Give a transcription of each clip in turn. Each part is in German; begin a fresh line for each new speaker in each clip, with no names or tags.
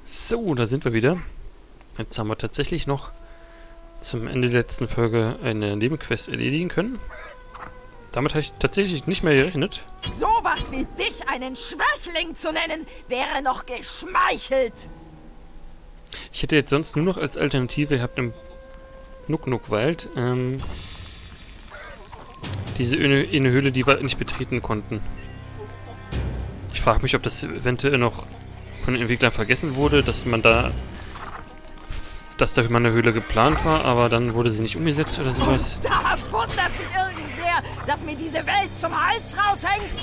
So, da sind wir wieder. Jetzt haben wir tatsächlich noch zum Ende der letzten Folge eine Nebenquest erledigen können. Damit habe ich tatsächlich nicht mehr gerechnet.
Sowas wie dich einen Schwächling zu nennen, wäre noch geschmeichelt.
Ich hätte jetzt sonst nur noch als Alternative gehabt im Nuk-Nuk-Wald diese eine Höhle, die wir nicht betreten konnten. Ich frage mich, ob das eventuell noch von den Entwicklern vergessen wurde, dass da mal eine Höhle geplant war, aber dann wurde sie nicht umgesetzt oder sowas.
Und da wundert sich irgendwer, dass mir diese Welt zum Hals raushängt.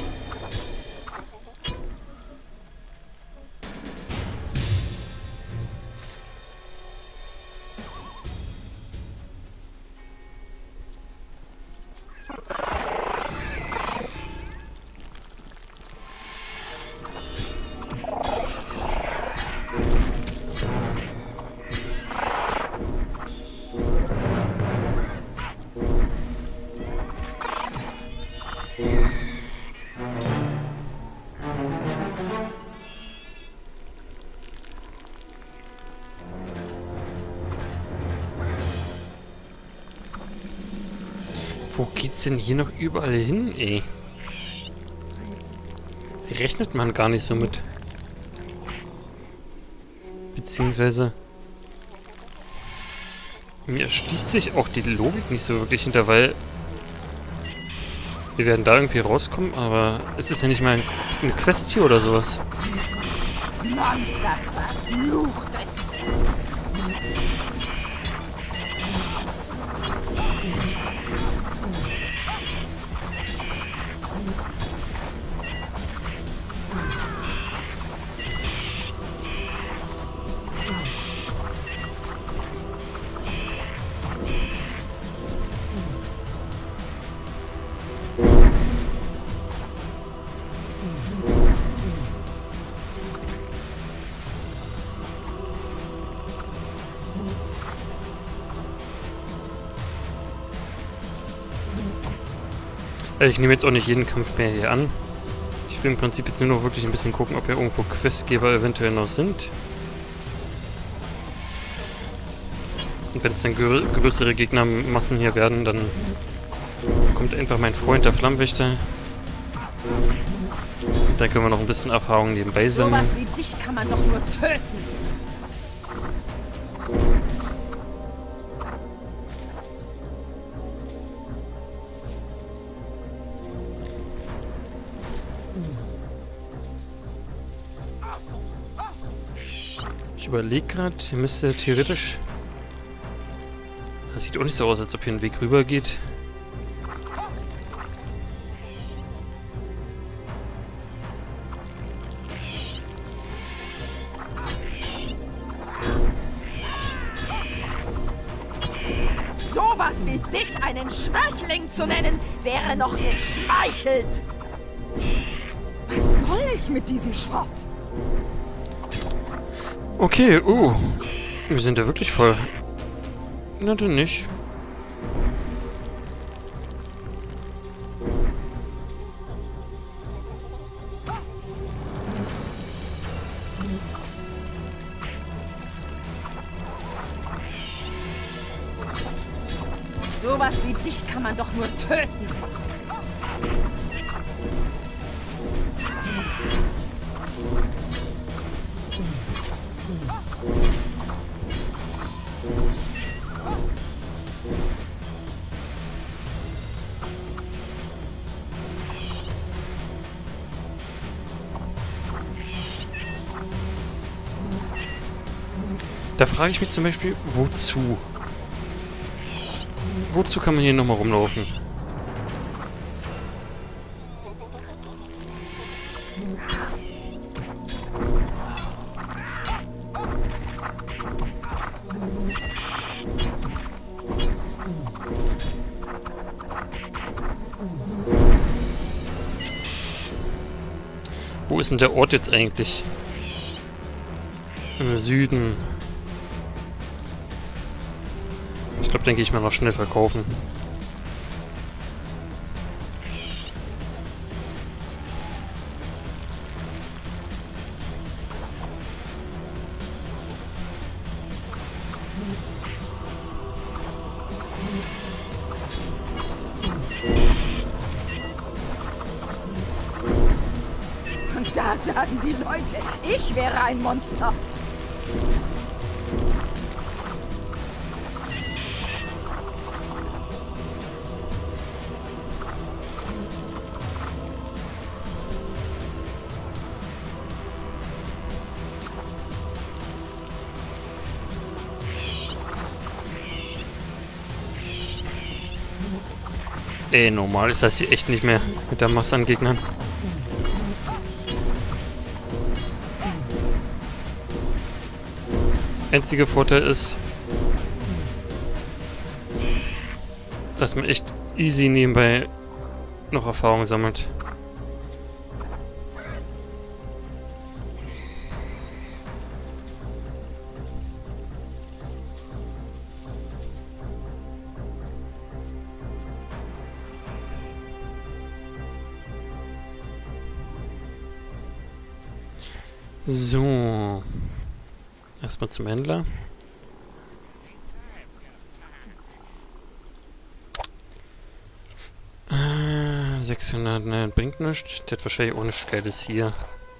Wo geht's denn hier noch überall hin, ey? Rechnet man gar nicht so mit. Beziehungsweise mir erschließt sich auch die Logik nicht so wirklich hinter, weil wir werden da irgendwie rauskommen, aber es ist ja nicht mal eine Quest hier oder sowas.
Monster, verflucht es.
Ich nehme jetzt auch nicht jeden Kampf mehr hier an. Ich will im Prinzip jetzt nur noch wirklich ein bisschen gucken, ob hier irgendwo Questgeber eventuell noch sind. Und wenn es dann größere Gegnermassen hier werden, dann kommt einfach mein Freund, der Flammwächter. Und dann können wir noch ein bisschen Erfahrung nebenbei sammeln.
Sowas wie dich kann man doch nur töten.
Ich überlege gerade, hier müsste theoretisch... Das sieht auch nicht so aus, als ob hier ein Weg rüber geht.
Sowas wie dich einen Schwächling zu nennen, wäre noch geschmeichelt. Was soll ich mit diesem Schrott?
Okay, wir sind ja wirklich voll. Na dann nicht.
Sowas wie dich kann man doch nur töten.
Da frage ich mich zum Beispiel, wozu? Wozu kann man hier nochmal rumlaufen? Wo ist denn der Ort jetzt eigentlich? Im Süden. Ich glaube, den gehe ich mal noch schnell verkaufen.
Da sagen die Leute, ich wäre ein Monster.
Normal ist das hier echt nicht mehr mit der Masse an Gegnern. Einziger Vorteil ist, dass man echt easy nebenbei noch Erfahrung sammelt. So. Erstmal zum Händler. Äh, 600, ne, bringt nichts. Der hat wahrscheinlich auch nichts Geiles hier.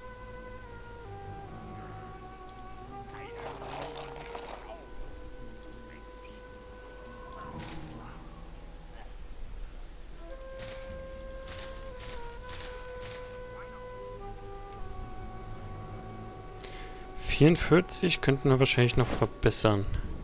...44 könnten wir wahrscheinlich noch verbessern.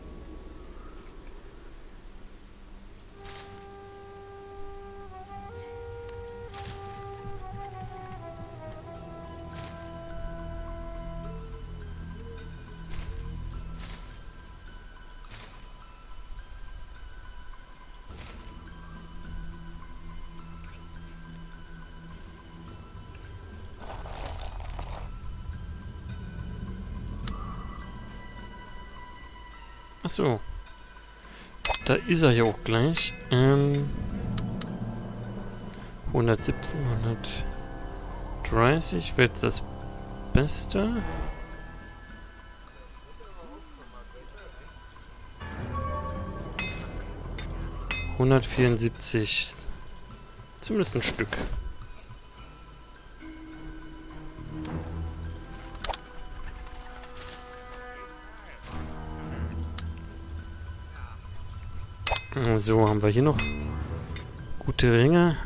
Achso. Da ist er ja auch gleich. 117, 130 wäre jetzt das Beste. ...174. Zumindest ein Stück. So, haben wir hier noch gute Ringe.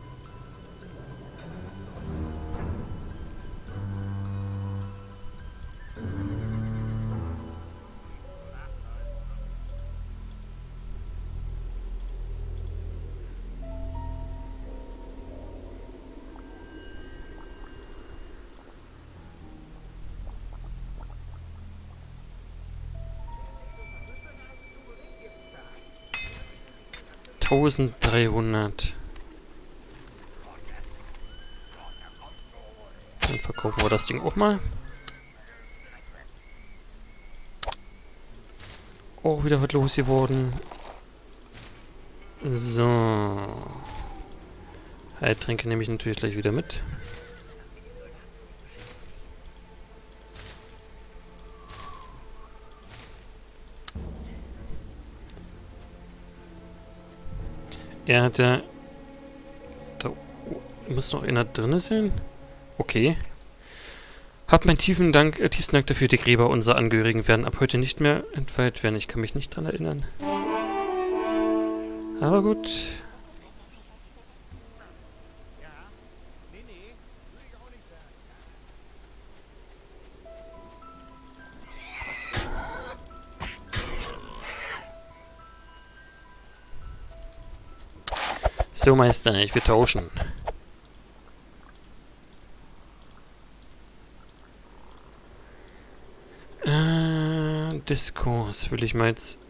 $1300. Dann verkaufen wir das Ding auch mal. Auch wieder was los geworden. So. Heiltränke nehme ich natürlich gleich wieder mit. Er hat ja... Da muss noch einer drin sein. Okay. Hab meinen tiefsten Dank dafür. Die Gräber unserer Angehörigen werden ab heute nicht mehr entweiht werden. Ich kann mich nicht dran erinnern. Aber gut. So, Meister, ich will tauschen. Diskurs will ich mal jetzt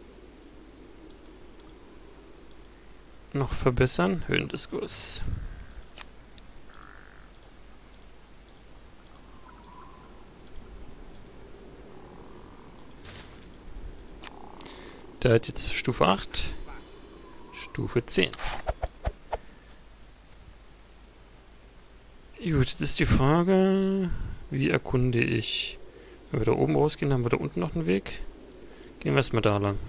noch verbessern. Höhendiskurs. Der hat jetzt Stufe 8. Stufe 10. Gut, jetzt ist die Frage, wie erkunde ich? Wenn wir da oben rausgehen, haben wir da unten noch einen Weg. Gehen wir erstmal da lang.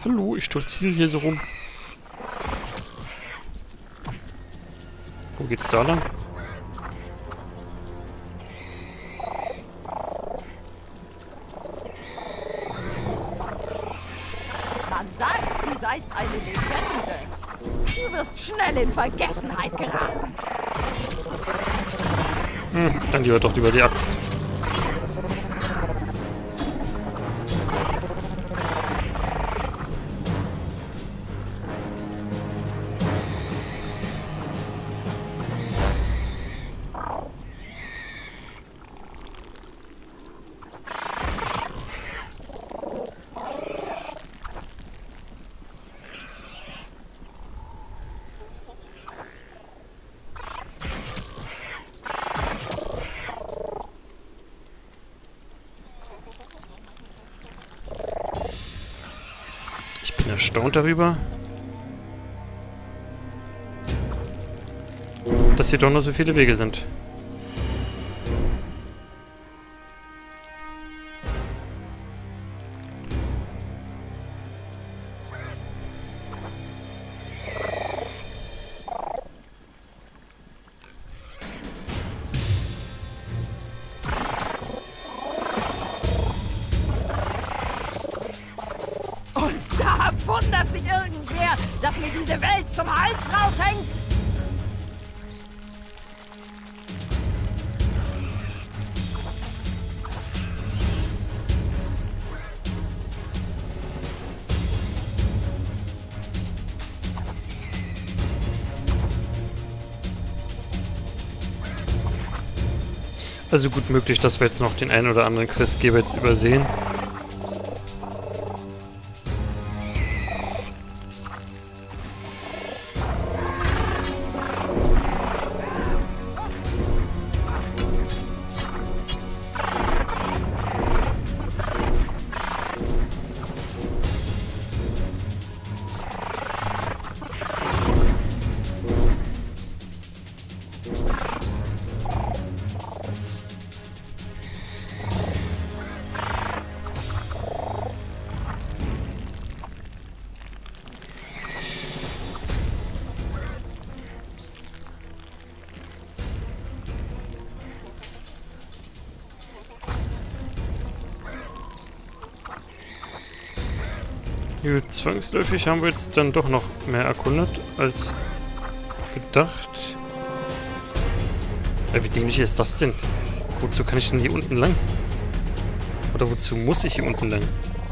Hallo, ich stolziere hier so rum. Wo geht's da lang?
Man sagt, du seist eine Legende. Du wirst schnell in Vergessenheit geraten.
Dann lieber doch lieber die Axt. Ich bin erstaunt darüber, dass hier doch noch so viele Wege sind.
Da wundert sich irgendwer, dass mir diese Welt zum Hals raushängt.
Also gut möglich, dass wir jetzt noch den einen oder anderen Questgeber jetzt übersehen. Gut, zwangsläufig haben wir jetzt dann doch noch mehr erkundet als gedacht. Wie dämlich ist das denn? Wozu kann ich denn hier unten lang? Oder wozu muss ich hier unten lang?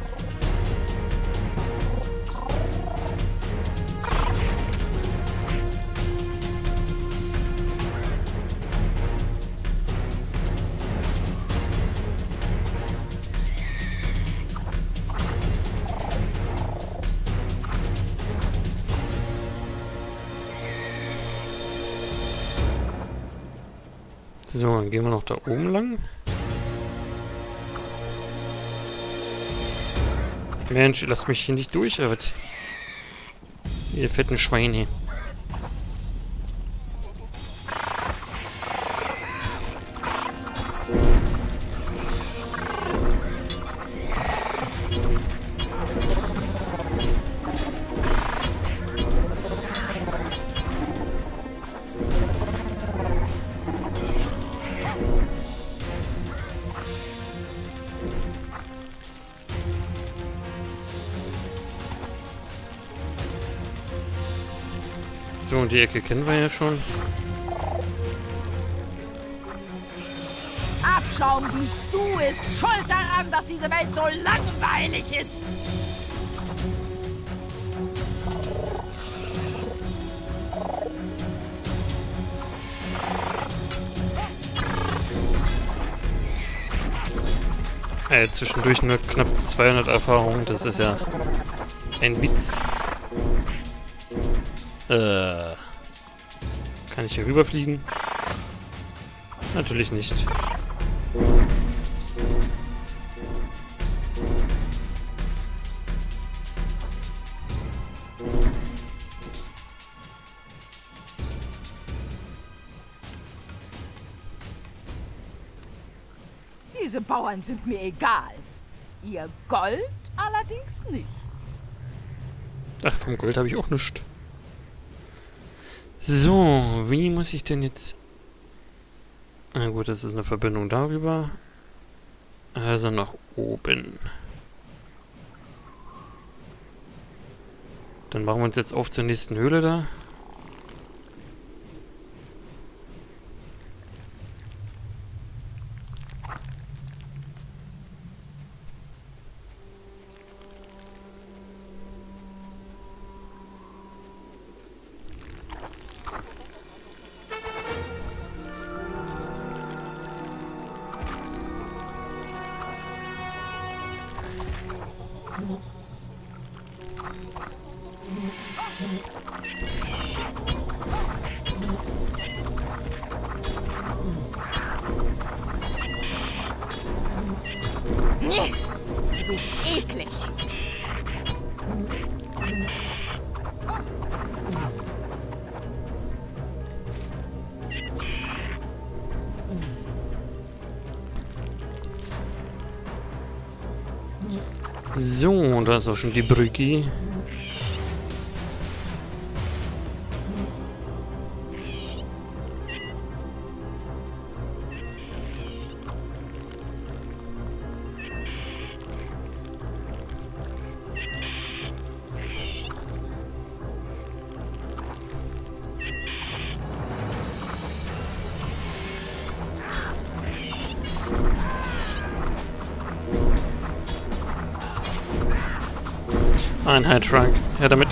So, dann gehen wir noch da oben lang. Mensch, lasst mich hier nicht durch, aber ihr fetten Schweine. So, und die Ecke kennen wir ja schon.
Abschaum wie du ist schuld daran, dass diese Welt so langweilig ist.
Zwischendurch nur knapp 200 Erfahrungen, das ist ja ein Witz. Kann ich hier rüberfliegen? Natürlich nicht.
Diese Bauern sind mir egal. Ihr Gold allerdings nicht.
Ach, vom Gold habe ich auch nichts. So, wie muss ich denn jetzt... Na gut, das ist eine Verbindung darüber. Also nach oben. Dann machen wir uns jetzt auf zur nächsten Höhle da.
Du bist eklig.
So, da ist auch schon die Brücke. Ein Headtrunk. Her damit.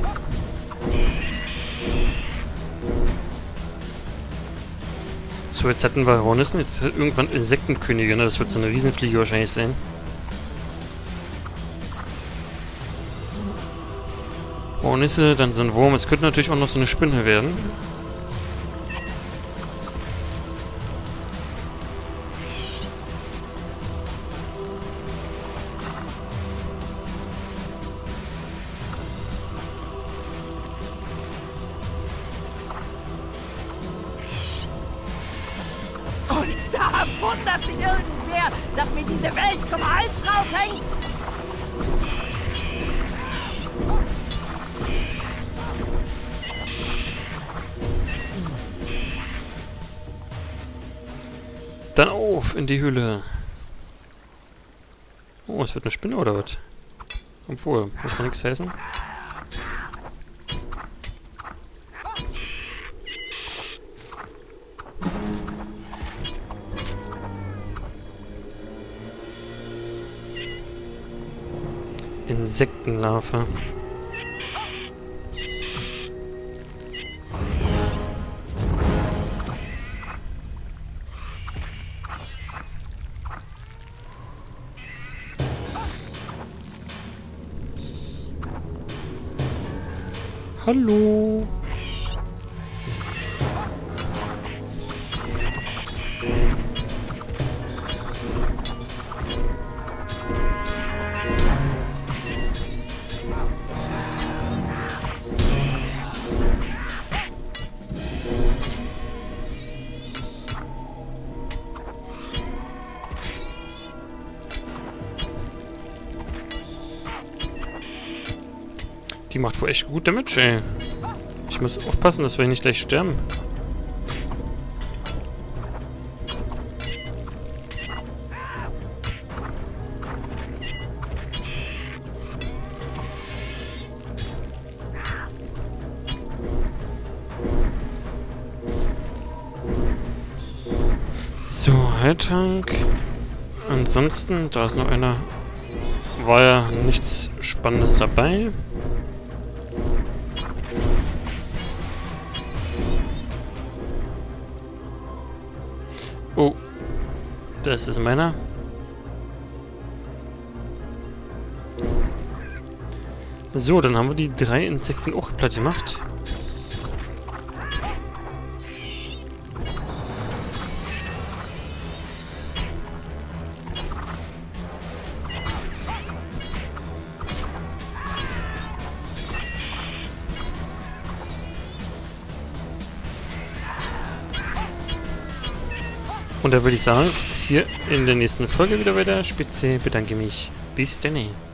So, jetzt hätten wir Hornissen. Jetzt irgendwann Insektenkönige, ne? Das wird so eine Riesenfliege wahrscheinlich sein. Hornisse, dann so ein Wurm. Es könnte natürlich auch noch so eine Spinne werden.
Da wundert sich irgendwer, dass mir diese Welt zum Hals raushängt.
Dann auf in die Höhle. Oh, es wird eine Spinne oder was? Obwohl, muss doch nichts heißen. Insektenlarve. Hallo. Die macht wohl echt gut Damage, ey. Ich muss aufpassen, dass wir nicht gleich sterben. So, Heiltrank. Ansonsten, da ist noch einer. War ja nichts Spannendes dabei. Oh, das ist meiner. So, dann haben wir die 3 Insekten auch platt gemacht. Und da würde ich sagen, jetzt hier in der nächsten Folge wieder weiter. Spitze, bedanke mich. Bis dann.